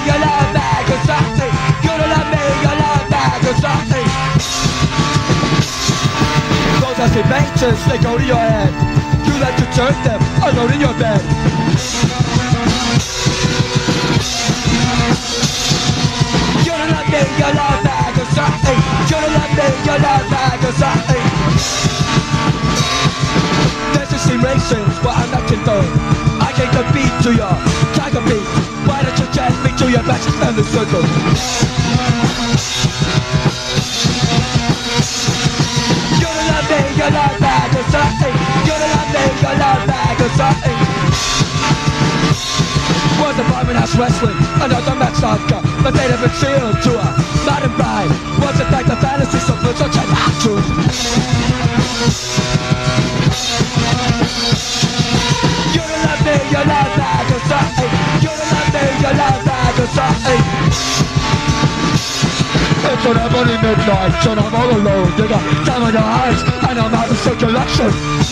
you love me, cause I think you don't love me, you love me, cause I think those estimations, they go to your head. You like to turn them alone in your bed. You don't love me, you love me, cause I think you don't love me, you love me, cause I think there's a simulations, but I'm not condoning. I can compete to your tiger beat. Why don't you chance me to your best and the circle? You don't love me, you love me, cause I think you don't love me, you love me, cause I think was a fireman house wrestling, another match soccer, but they never sealed to a modern bride. Was it like the fantasy something such an actress? You don't love me, you love me, cause I ain't. You don't love me, you love me, cause I ain't. It's on every midnight, so I'm all alone. You got time on your eyes, and I'm out of circulation.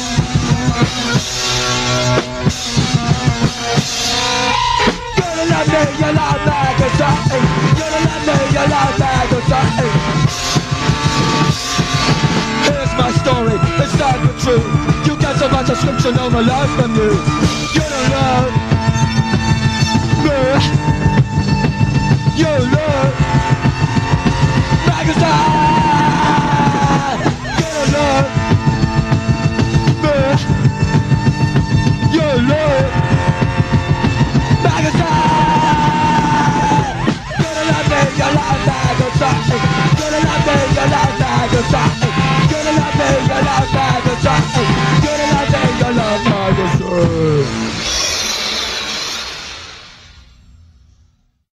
You don't love me, you love me, cause I ain't. You don't love me, you love me, cause I ain't. Here's my story, it's not the truth. You get so much subscription on my life from you. You don't love me. You love magazine. You don't love me. You love magazine.